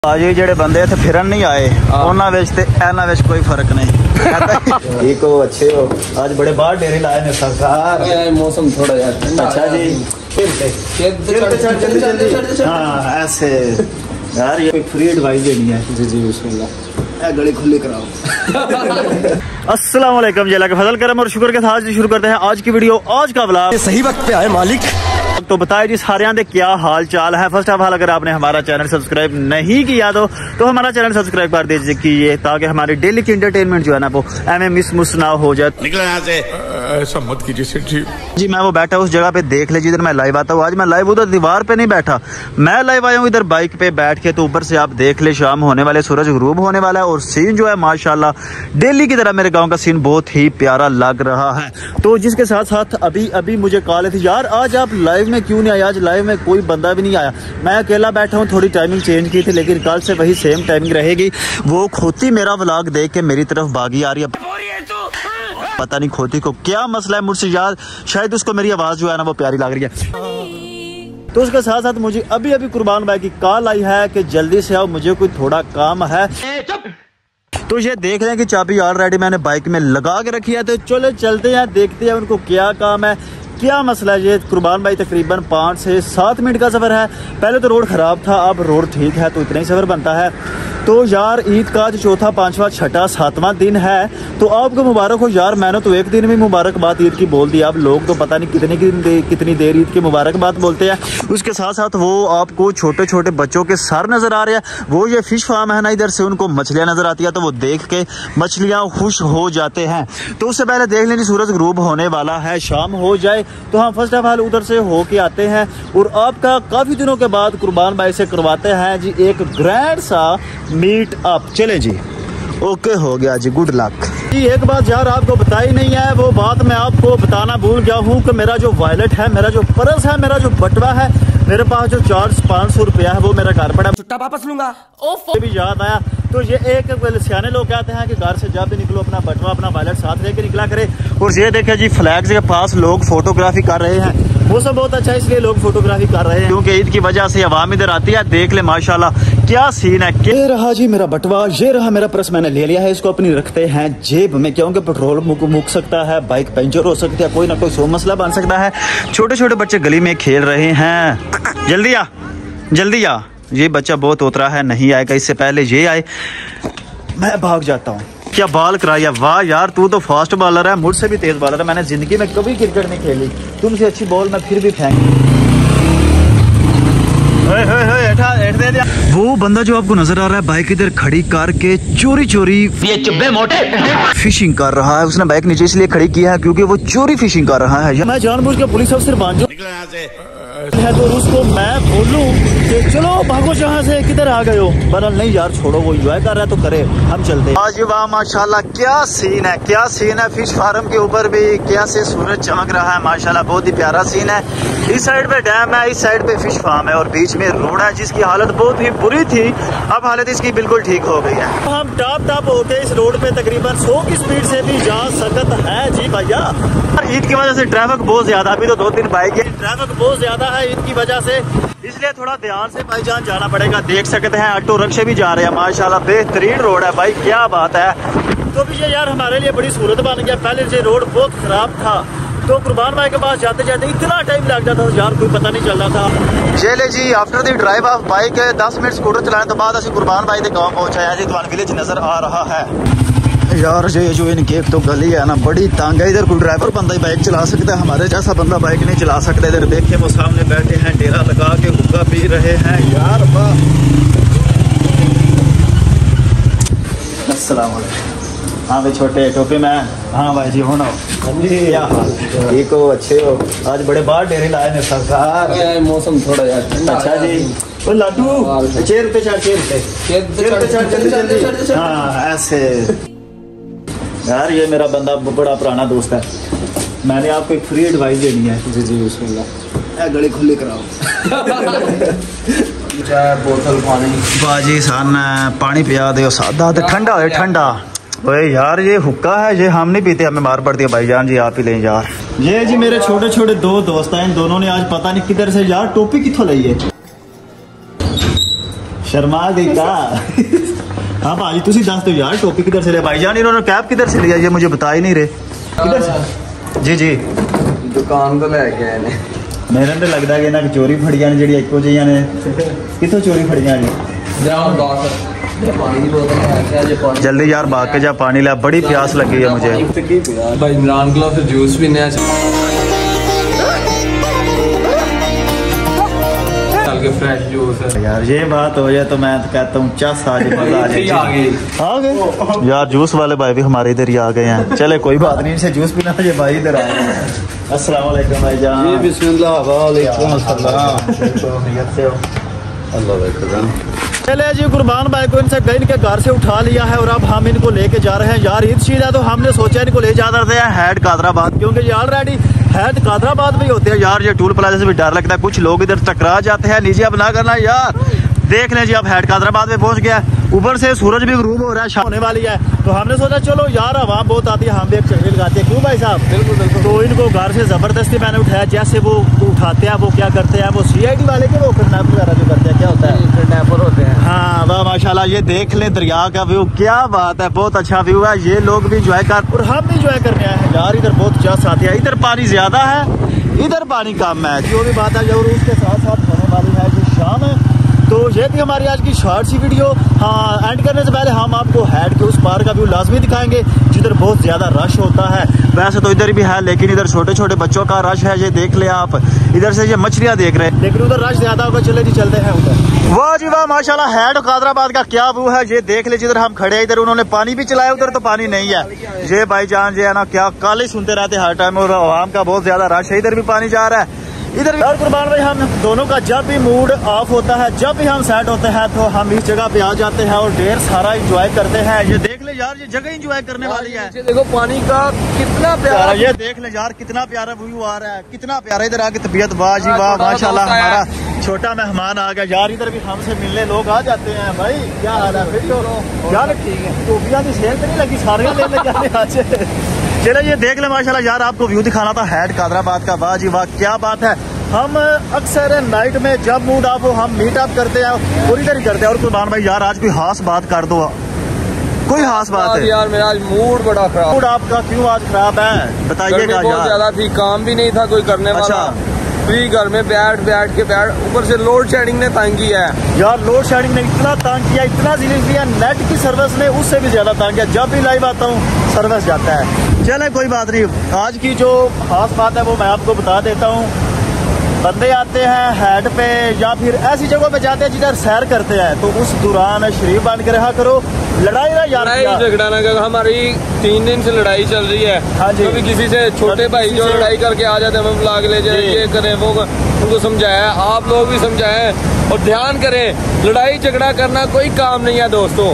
मौसम थोड़ा यार ठंडा। अच्छा जी हाँ ऐसे यार ये फ्री एडवाइस देनी है। जी जी बिस्मिल्लाह। गली खुली कराओ। अस्सलाम वालेकुम जी, अल्लाह का फजल करम और शुक्र के साथ शुरू करते हैं आज की वीडियो। आज का व्लॉग सही वक्त पे आए मालिक। तो बताए जी सारियां दे क्या हाल चाल है। फर्स्ट ऑफ ऑल अगर आपने हमारा चैनल सब्सक्राइब नहीं किया तो हमारा चैनल सब्सक्राइब कर दीजिए ताकि हमारी डेली की एंटरटेनमेंट जो है ना वो एम मिस ना हो जाए। निकलो यहाँ से। ऐसा मत कीजिए सेठी जी। मैं वो बैठा उस जगह पे देख ले जिधर मैं लाइव आता हूँ। आज मैं लाइव उधर दीवार पे नहीं बैठा, मैं लाइव आया हूँ इधर बाइक पे बैठ के। तो ऊपर से आप देख ले शाम होने वाले, सूरज गुरूब होने वाला है और सीन जो है माशाल्लाह डेली की तरह मेरे गाँव का सीन बहुत ही प्यारा लग रहा है। तो जिसके साथ साथ अभी मुझे कॉल थी, यार आज आप लाइव में क्यों नहीं आए? आज लाइव में कोई बंदा भी नहीं आया, मैं अकेला बैठा हूँ। थोड़ी टाइमिंग चेंज की थी लेकिन कल से वही सेम टाइमिंग रहेगी। वो खोती मेरा व्लॉग देख के मेरी तरफ भागी आ रही है। पता नहीं खोती को क्या मसला है मुझसे, यार शायद उसको मेरी आवाज जो है ना वो प्यारी लग रही है। तो उसके साथ साथ मुझे अभी कुर्बान भाई की कॉल आई है कि जल्दी से आओ, मुझे कोई थोड़ा काम है। तो ये देख लें कि चाबी ऑलरेडी मैंने बाइक में लगा के रखी है। तो चलो चलते हैं, देखते हैं उनको क्या काम है, क्या मसला है। ये कुर्बान भाई तकरीबन 5 से 7 मिनट का सफ़र है। पहले तो रोड ख़राब था, अब रोड ठीक है तो इतना ही सफ़र बनता है। तो यार ईद का जो चौथा, पांचवा, छठा, 7वां दिन है तो आपको मुबारक हो यार। मैंने तो एक दिन में मुबारकबाद ईद की बोल दी, अब लोग तो पता नहीं कितनी देर ईद की मुबारकबाद बोलते हैं। उसके साथ साथ वो आपको छोटे छोटे बच्चों के सर नज़र आ रहे हैं। वो ये फिश फार्म है ना, इधर से उनको मछलियाँ नज़र आती है तो वो देख के मछलियाँ खुश हो जाते हैं। तो उससे पहले देख लेंगे सूरज गुरूब होने वाला है, शाम हो जाए तो हम फर्स्ट ऑफ ऑल उधर से होके आते हैं और आपका काफ़ी दिनों के बाद कुर्बान भाई से करवाते हैं जी एक ग्रैंड सा मीट अप। चले जी, ओके हो गया जी, गुड लक जी। एक बात यार आपको बताई नहीं है, वो बात मैं आपको बताना भूल गया हूँ कि मेरा जो वॉलेट है, मेरा जो पर्स है, मेरा जो बटवा है, मेरे पास जो 400-500 रुपया है वो मेरा घर पड़ा, छुट्टा वापस लूंगा। भी याद आया। तो ये एक सियाने लोग कहते हैं कि घर से जब भी निकलो अपना बटवा, अपना वॉलेट साथ लेके निकला करे। और ये देखे जी फ्लैग्स के पास लोग फोटोग्राफी कर रहे हैं, मौसम बहुत अच्छा है इसलिए लोग फोटोग्राफी कर रहे हैं क्योंकि ईद की वजह से आवाम इधर आती है। देख ले माशाल्लाह क्या सीन है। ये रहा जी मेरा बटवा, ये रहा मेरा पर्स, मैंने ले लिया है। इसको अपनी रखते हैं जेब में क्योंकि पेट्रोल मुक सकता है, बाइक पंचर हो सकती है, कोई ना कोई सो मसला बन सकता है। छोटे छोटे बच्चे गली में खेल रहे हैं। जल्दी आ। ये बच्चा बहुत उतरा है, नहीं आएगा, इससे पहले ये आए मैं भाग जाता हूँ। क्या बाल कराया, वाह यार तू तो फास्ट बॉलर है, मुझसे भी तेज बॉलर है। मैंने जिंदगी में कभी क्रिकेट नहीं खेली, तुमसे अच्छी बॉल मैं फिर भी फेंक। वो बंदा जो आपको नजर आ रहा है बाइक इधर खड़ी करके चोरी ये चुब्बे मोटे फिशिंग कर रहा है। उसने बाइक नीचे इसलिए खड़ी की है क्योंकि वो चोरी फिशिंग कर रहा है। मैं जानबूझ के पुलिस अफसर बन जाऊं तो उसको मैं बोलूं कि चलो भागो जहाँ से, किधर आ गए हो। बरल नहीं यार छोड़ो, वो एंजॉय कर रहा है तो करे, हम चलते हैं। आज वाह माशाल्लाह क्या सीन है, क्या सीन है। फिश फार्म के ऊपर भी कैसे सूरज चमक रहा है माशाल्लाह, बहुत ही प्यारा सीन है। इस साइड पे डैम है, इस साइड पे फिश फार्म है और बीच में रोड है जिसकी हालत बहुत ही बुरी थी, अब हालत इसकी बिल्कुल ठीक हो गई है। हम टॉप होके इस रोड पे तकरीबन 100 की स्पीड से भी जा सकते हैं जी भैया। ईद की वजह से ट्रैफिक बहुत ज्यादा, अभी तो 2-3 बाइक है, ट्रैफिक बहुत ज्यादा है ईद की वजह से, इसलिए थोड़ा ध्यान से भाईजान जाना पड़ेगा। देख सकते हैं ऑटो रिक्शे भी जा रहे हैं माशाल्लाह, बेहतरीन रोड है भाई, क्या बात है। तो भी ये यार हमारे लिए बड़ी सूरत बन गया। पहले ये रोड बहुत खराब था तो कुर्बान भाई के पास जाते जाते इतना टाइम लग जाता था यार, कोई पता नहीं चल रहा था। चले जी after the drive of bike 10 minute scooter चलाने तो बाद असं कुर्बान भाई के गाँव पहुंचाया जी। तो विलेज नजर आ रहा है यार। ये जो इनकी एक तो गली है ना बड़ी तंग है, इधर कोई ड्राइवर बंदा ही बाइक चला सकता है, हमारे जैसा बंदा बाइक नहीं चला सकता। इधर देखे वो सामने बैठे हैं, डेरा लगा के हुक्का पी रहे हैं यार। वाह अस्सलाम वालेकुम। हाँ भाई छोटे टोपी में। हाँ भाई जी होना क्या हाल, ठीक हो, अच्छे हो? आज बड़े बाहर डेरे लाए ने सरकार। मौसम थोड़ा यार ठंडा। अच्छा जी वो लाडू चेयर पे चढ़। हाँ ऐसे यार ये मेरा बंदा बड़ा पुराना दोस्त है, मैंने आपको एक फ्री एडवाइस देनी है। जी जी बिस्मिल्लाह। गली खुली कराओ। बोतल पानी बाजी सन पानी पिया दो सादा तो ठंडा हो ठंडा। ओए यार ये हुक्का है, ये हम नहीं पीते, हमें मार पड़ती है भाईजान जी, आप ही लें यार। ये जी मेरे छोटे छोटे 2 दोस्त हैं, इन दोनों ने आज पता नहीं किधर से यार टोपी किथों ली है। शर्मा गई का। हाँ भाजी तुसी दस दो यार टोपी किधर से लिया भाईजान, इन्होंने कैप किधर से लिया ये मुझे बता ही नहीं रहे किधर से। जी जी दुकान तो लेके आए ने। मेरे तो लगता है कि ना चोरी फड़िया ने जी एको जिहियां ने कितों चोरी फड़िया ने। जाओ बाहर पानी की बोतल है जे पानी जल्दी यार भाग के जा पानी ला, बड़ी प्यास लगी है मुझे। भाई इमरान क्लब से जूस पीने आए के फ्रेश जूस है यार। ये बात हो जाए तो मैं तो कहता हूँ चस आज मजा आ गए यार। जूस वाले भाई भी हमारे इधर ही आ गए हैं। चले कोई बात नहीं, इनसे जूस पीना ये भाई इधर आए हैं। अस्सलाम वालेकुम भाईजान। जी बिस्मिल्लाह वालेकुम अस्सलाम। अल्लाह। चले जी कुर्बान भाई को इनसे गई इनके घर से उठा लिया है और अब हम इनको लेके जा रहे हैं यार। ईद शीद है तो हमने सोचा इनको ले जा रहे हैं हैड कादराबाद, क्योंकि ये ऑलरेडी हैड कादराबाद भी होते हैं यार। ये टूल प्लाजा से भी डर लगता है, कुछ लोग इधर टकरा जाते हैं। नीचे अब ना करना यार। देख लें जी अब हैड कादराबाद में पहुंच गया। ऊपर से सूरज भी ग्रूब हो रहा है, शाम होने वाली है तो हमने सोचा चलो यार हवा बहुत आती है, हम भी एक चढ़ी लगाते हैं। क्यों भाई साहब? बिल्कुल बिल्कुल। तो इनको घर से जबरदस्ती मैंने उठाया। जैसे वो उठाते हैं वो क्या करते हैं, वो CID वाले के वो किडनैप वगैरह जो करते हैं क्या होता है, किडनैपर होते हैं। हाँ वाह माशाल्लाह। ये देख ले दरिया का व्यू, क्या बात है, बहुत अच्छा व्यू है। ये लोग भी इंजॉय कर और हम भी इंजॉय करने आए हैं यार। इधर बहुत जस आती है, इधर पानी ज्यादा है, इधर पानी कम है। जो भी बात है जो उसके साथ साथ होने वाली है जो शाम है। तो ये थी हमारी आज की शॉर्ट सी वीडियो। हाँ एंड करने से पहले हम आपको हैड के उस पार का व्यू लाजमी दिखाएंगे जिधर बहुत ज़्यादा रश होता है। वैसे तो इधर भी है लेकिन इधर छोटे छोटे बच्चों का रश है, ये देख ले आप। इधर से ये मछलियाँ देख रहे हैं लेकिन उधर रश ज़्यादा होगा। चले जी चलते हैं उधर। वाह जी वाह माशाल्लाह। हैड कादराबाद का क्या व्यू है ये देख ले। जिधर हम खड़े हैं इधर उन्होंने पानी भी चलाया, उधर तो पानी नहीं है। ये भाईजान जो है ना क्या काले सुनते रहते हर टाइम और आवाम का बहुत ज़्यादा रश है। इधर भी पानी जा रहा है इधर। यार कुर्बान भाई हम दोनों का जब भी मूड ऑफ होता है, जब भी हम सेट होते हैं तो हम इस जगह पे आ जाते हैं और ढेर सारा एंजॉय करते हैं। ये देख ले यार, ये जगह एंजॉय करने वाली है। देखो पानी का कितना प्यारा, ये देख ले यार कितना प्यारा व्यू आ रहा है, कितना प्यारा। इधर आके तबीयत बाजी वाह माशाल्लाह। हमारा छोटा मेहमान आ गया यार। इधर भी हमसे मिलने लोग आ जाते हैं। भाई क्या हाल है? फिर यार ठीक है, टोपियां की सेल तो नहीं लगी, सारे ले चलो ये देख ले माशाल्लाह यार। आपको व्यू दिखाना था हैड कादराबाद का। वाह जी वाह क्या बात है। हम अक्सर नाइट में जब मूड ऑफ हो हम मीट अप करते हैं और इधर ही करते हैं। और कुर्बान भाई यार आज कोई खास बात कर दो, कोई खास बात है यार? मेरा आज मूड बड़ा खराब। मूड आपका क्यों आज खराब है बताइएगा बहुत ज्यादा थी, काम भी नहीं था कोई करने वाला। फ्री घर में बैठ के ऊपर से लोड शेडिंग ने तंग किया है यार। लोड शेडिंग ने इतना तंग किया, इतना जिले किया। नेट की सर्विस ने उससे भी ज्यादा तंग किया। जब भी लाइव आता हूँ सर्विस जाता है। चले कोई बात नहीं। आज की जो खास बात है वो मैं आपको बता देता हूँ। बंदे आते हैं हैड पे या फिर ऐसी जगहों पे जाते हैं जिधर सैर करते हैं तो उस दौरान शरीफ बन के रहा करो। लड़ाई झगड़ा ना कर। हमारी 3 दिन से लड़ाई चल रही है। हाँ जी। कभी किसी से छोटे भाई जो लड़ाई करके आ जाते हैं हम बुला के ले जाए, ये करें वो उनको समझाया, आप लोग भी समझाएं और ध्यान करें। लड़ाई झगड़ा करना कोई काम नहीं है दोस्तों,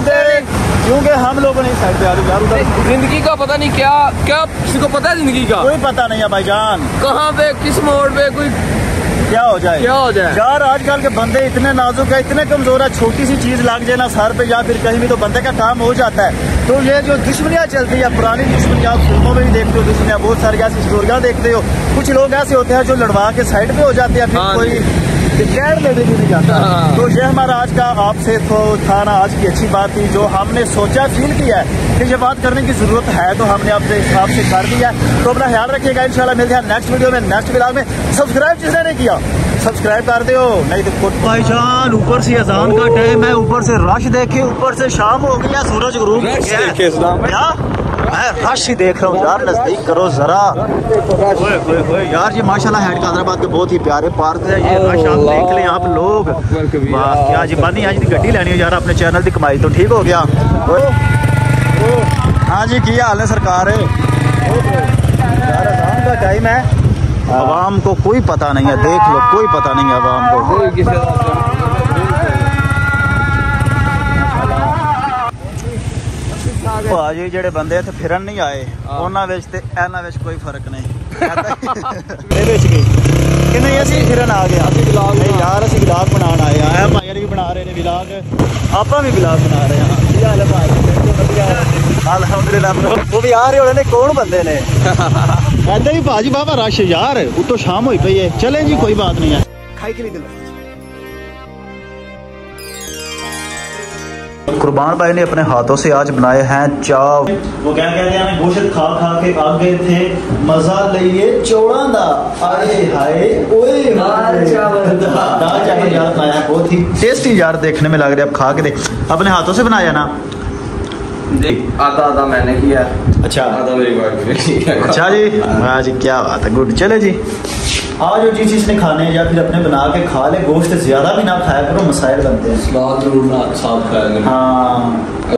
क्योंकि हम लोगों ने साइड पे आ यार। उधर जिंदगी का पता नहीं क्या क्या किसी को पता है जिंदगी का? कोई पता नहीं है भाईजान, कहाँ पे किस मोड़ पे कोई क्या हो जाए यार। आजकल के बंदे इतने नाजुक है, इतने कमजोर है। छोटी सी चीज लग जाए ना सर पे या फिर कहीं भी तो बंदे का काम हो जाता है। तो ये जो दुश्मनियाँ चलती है, पुरानी दुश्मनियाँ फिल्मों में भी देखते हो, दुश्मनियाँ बहुत सारी ऐसी स्टोरियाँ देखते हो। कुछ लोग ऐसे होते हैं जो लड़वा के साइड पे हो जाते हैं, फिर कोई कैड लेने भी नहीं जाता। तो ये हमारा आज का आपसे तो था ना आज की अच्छी बात थी जो हमने सोचा फील किया है कि ये बात करने की जरूरत है तो हमने आपसे हिसाब से कर दिया। तो अपना ख्याल रखिएगा। इंशाल्लाह मिलते हैं नेक्स्ट वीडियो में, नेक्स्ट व्लॉग में। सब्सक्राइब जिसने नहीं किया सब्सक्राइब कर दो, नहीं तो भाईजान ऊपर से अजान का टाइम है, ऊपर से रश देखे, ऊपर से शाम हो गया, सूरज ग्रूब क्या मैं रश ही देख रहा हूँ यार। नजदीक करो जरा। यार ये माशाल्लाह हैड कादराबाद के बहुत ही प्यारे पार्क है। ये रश आप देख लें आप लोग। वाह क्या जी बानी आज गड्डी लेनी है यार अपने चैनल की कमाई तो ठीक हो गया। हाँ जी की हाल है सरकार है यार। अजान का टाइम है, आवाम को कोई पता नहीं है। देख लो कोई पता नहीं है आवाम को। भाजी ਜਿਹੜੇ ਬੰਦੇ ਇੱਥੇ ਫਿਰਨ ਨਹੀਂ ਆਏ ਉਹਨਾਂ ਵਿੱਚ ਤੇ ਇਹਨਾਂ ਵਿੱਚ ਕੋਈ ਫਰਕ ਨਹੀਂ। ਇਹ ਵਿੱਚ ਗਈ ਕਿ ਨਹੀਂ ਅਸੀਂ ਫਿਰਨ ਆ ਗਏ। ਅਸੀਂ ਵਲੌਗ ਨਹੀਂ ਯਾਰ, ਅਸੀਂ ਵਲੌਗ ਬਣਾਉਣ ਆਏ ਆ। ਭਾਈ ਵੀ ਬਣਾ ਰਹੇ ਨੇ ਵਲੌਗ, ਆਪਾਂ ਵੀ ਵਲੌਗ ਬਣਾ ਰਹੇ ਹਾਂ। ਕੀ ਹਾਲ ਹੈ ਭਾਈ? ਅਲਹਮਦੁਲਿल्लाह। ਉਹ ਵੀ ਆ ਰਹੇ ਹੋਣੇ ਨੇ, ਕੌਣ ਬੰਦੇ ਨੇ? ਕਹਿੰਦੇ ਵੀ ਭਾਜੀ ਬਾਬਾ ਰਸ਼ ਯਾਰ ਉੱਤੋਂ ਸ਼ਾਮ ਹੋਈ ਪਈ ਹੈ। ਚਲੇ ਜੀ ਕੋਈ ਬਾਤ ਨਹੀਂ ਹੈ। ਖਾਈ ਕੇ ਲਈ कुर्बान भाई ने अपने हाथों से आज बनाए हैं चाव। वो क्या कहते हैं, गोश्त खा खा के आ गए थे, मजा लिए चौड़ा दा, आए हाय ओए दाल चावल यार बनाया है, बहुत ही टेस्टी यार देखने में लग रहा है। अब खा के देख, अपने हाथों से बनाया ना? आधा आधा मैंने किया, अच्छा आधा मेरी वाइफ ने किया। अच्छा जी, आज क्या बात है, गुड। चले जी, आज जो चीज़ इसने खाने या फिर अपने बना के खा ले, गोश्त ज्यादा भी ना खाया करो, मसाइल बनते हैं। सलाद जरूर साथ खाया। हाँ